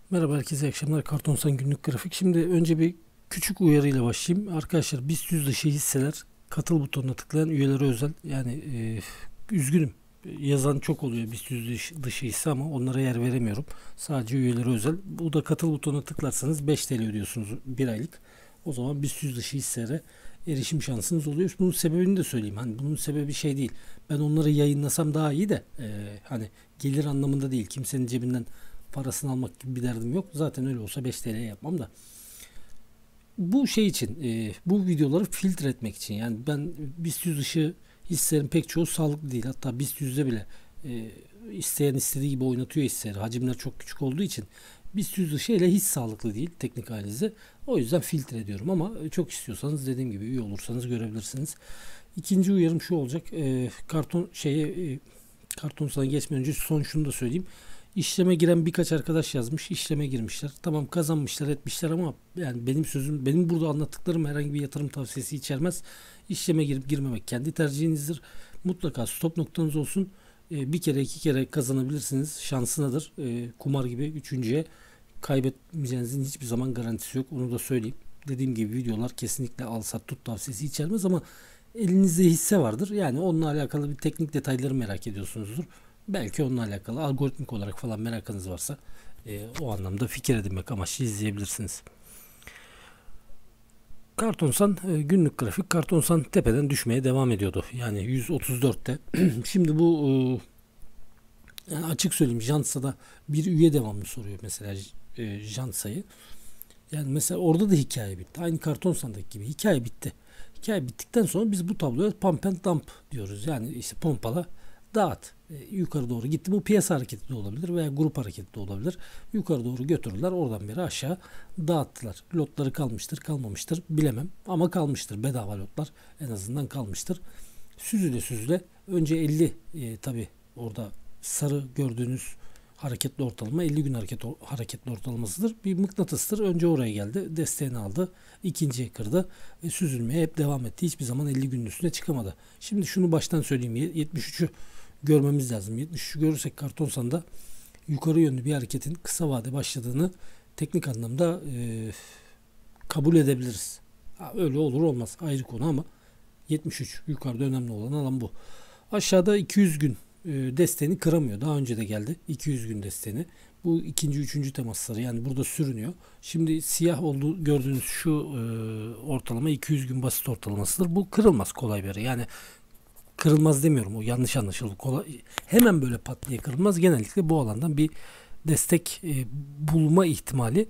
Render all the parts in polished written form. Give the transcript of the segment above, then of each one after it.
Merhaba herkese, iyi akşamlar. Kartonsan günlük grafik. Şimdi önce bir küçük uyarıyla başlayayım. Arkadaşlar BIST yüzdeşi hisseler katıl butonuna tıklayan üyelere özel. Yani üzgünüm. Yazan çok oluyor BIST yüzdeşi hisse ama onlara yer veremiyorum. Sadece üyelere özel. Bu da katıl butonuna tıklarsanız 5 TL ödüyorsunuz bir aylık. O zaman BIST yüzdeşi hisselere erişim şansınız oluyor. Bunun sebebini de söyleyeyim. Hani bunun sebebi şey değil. Ben onları yayınlasam daha iyi de hani gelir anlamında değil. Kimsenin cebinden parasını almak gibi bir derdim yok. Zaten öyle olsa 5 TL yapmam da. Bu şey için, bu videoları filtre etmek için. Yani ben BIST 100 dışı hisselerin pek çoğu sağlıklı değil. Hatta BIST 100'de bile isteyen istediği gibi oynatıyor hisseleri. Hacimler çok küçük olduğu için BIST 100 dışı ile hiç sağlıklı değil teknik analizi. O yüzden filtre ediyorum ama çok istiyorsanız dediğim gibi üye olursanız görebilirsiniz. İkinci uyarım şu olacak. Karton sana geçmeden önce son şunu da söyleyeyim. İşleme giren birkaç arkadaş yazmış. İşleme girmişler. Tamam, kazanmışlar etmişler ama yani benim burada anlattıklarım herhangi bir yatırım tavsiyesi içermez. İşleme girip girmemek kendi tercihinizdir. Mutlaka stop noktanız olsun. Bir kere iki kere kazanabilirsiniz. Şansınadır. Kumar gibi üçüncüye kaybetmeyeceğinizin hiçbir zaman garantisi yok. Onu da söyleyeyim. Dediğim gibi videolar kesinlikle al sat tut tavsiyesi içermez ama elinizde hisse vardır. Yani onunla alakalı bir teknik detayları merak ediyorsunuzdur. Belki onunla alakalı algoritmik olarak falan merakınız varsa o anlamda fikir edinmek amaçlı izleyebilirsiniz. Kartonsan günlük grafik. Kartonsan tepeden düşmeye devam ediyordu. Yani 134'te. Şimdi bu yani açık söyleyeyim, Jansa'da bir üye devamlı soruyor mesela Jansa'yı. Yani mesela orada da hikaye bitti. Aynı Kartonsan'daki gibi hikaye bitti. Hikaye bittikten sonra biz bu tabloya pump and dump diyoruz. Yani işte pompala dağıt. Yukarı doğru gitti. Bu piyasa hareketi de olabilir veya grup hareketi de olabilir. Yukarı doğru götürürler. Oradan beri aşağı dağıttılar. Lotları kalmıştır, kalmamıştır bilemem. Ama kalmıştır. Bedava lotlar en azından kalmıştır. Süzüle süzüle önce 50 tabi orada sarı gördüğünüz hareketli ortalama 50 gün hareketli ortalamasıdır. Bir mıknatıstır. Önce oraya geldi. Desteğini aldı. İkinciye kırdı. Ve süzülmeye hep devam etti. Hiçbir zaman 50 günün üstüne çıkamadı. Şimdi şunu baştan söyleyeyim. 73'ü görmemiz lazım. 73'ü görürsek Kartonsan'da yukarı yönlü bir hareketin kısa vade başladığını teknik anlamda kabul edebiliriz. Öyle olur olmaz ayrı konu ama 73 yukarıda önemli olan alan bu. Aşağıda 200 gün desteğini kıramıyor. Daha önce de geldi 200 gün desteğini. Bu ikinci, üçüncü temasları yani burada sürünüyor. Şimdi siyah olduğu gördüğünüz şu ortalama 200 gün basit ortalamasıdır. Bu kırılmaz kolay bir. Yani kırılmaz demiyorum. O yanlış anlaşıldı. Hemen böyle pat diye kırılmaz. Genellikle bu alandan bir destek bulma ihtimali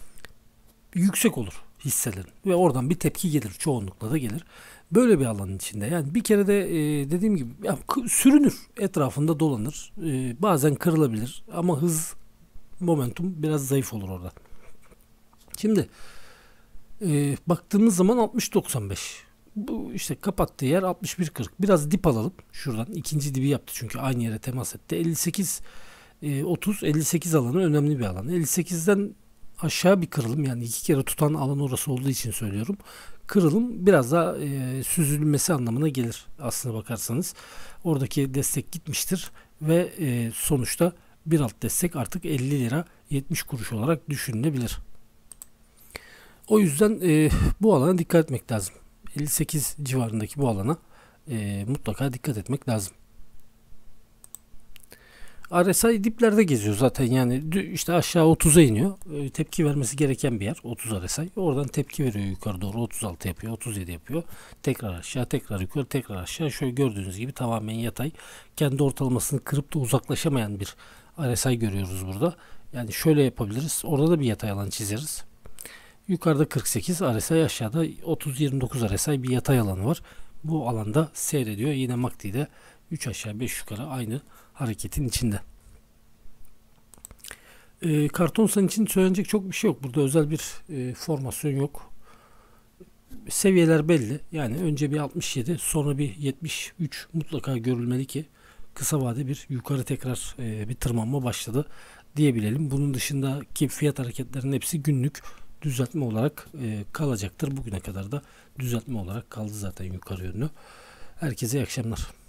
yüksek olur hisselerin. Ve oradan bir tepki gelir. Çoğunlukla da gelir. Böyle bir alanın içinde. Yani bir kere de dediğim gibi sürünür. Etrafında dolanır. Bazen kırılabilir. Ama hız, momentum biraz zayıf olur orada. Şimdi baktığımız zaman 60-95. Bu işte kapattığı yer 61-40. Biraz dip alalım. Şuradan ikinci dibi yaptı çünkü aynı yere temas etti. 58 30 58 alanı önemli bir alan. 58'den aşağı bir kırılım, yani iki kere tutan alan orası olduğu için söylüyorum. Kırılım biraz daha süzülmesi anlamına gelir aslına bakarsanız. Oradaki destek gitmiştir ve sonuçta bir alt destek artık 50 lira 70 kuruş olarak düşünülebilir. O yüzden bu alana dikkat etmek lazım. 58 civarındaki bu alana mutlaka dikkat etmek lazım. RSI diplerde geziyor zaten, yani işte aşağı 30'a iniyor. Tepki vermesi gereken bir yer 30 RSI. Oradan tepki veriyor yukarı doğru, 36 yapıyor, 37 yapıyor. Tekrar aşağı, tekrar yukarı, tekrar aşağı. Şöyle gördüğünüz gibi tamamen yatay. Kendi ortalamasını kırıp da uzaklaşamayan bir RSI görüyoruz burada. Yani şöyle yapabiliriz. Orada da bir yatay alan çizeriz. Yukarıda 48 RSI, aşağıda 30-29 RSI bir yatay alanı var. Bu alanda seyrediyor. Yine MACD'de 3 aşağı 5 yukarı aynı hareketin içinde. Kartonsan için söylenecek çok bir şey yok. Burada özel bir formasyon yok. Seviyeler belli. Yani önce bir 67, sonra bir 73 mutlaka görülmeli ki kısa vade bir yukarı tekrar bir tırmanma başladı diyebilelim. Bunun dışındaki fiyat hareketlerinin hepsi günlük düzeltme olarak kalacaktır. Bugüne kadar da düzeltme olarak kaldı zaten yukarı yönlü. Herkese iyi akşamlar.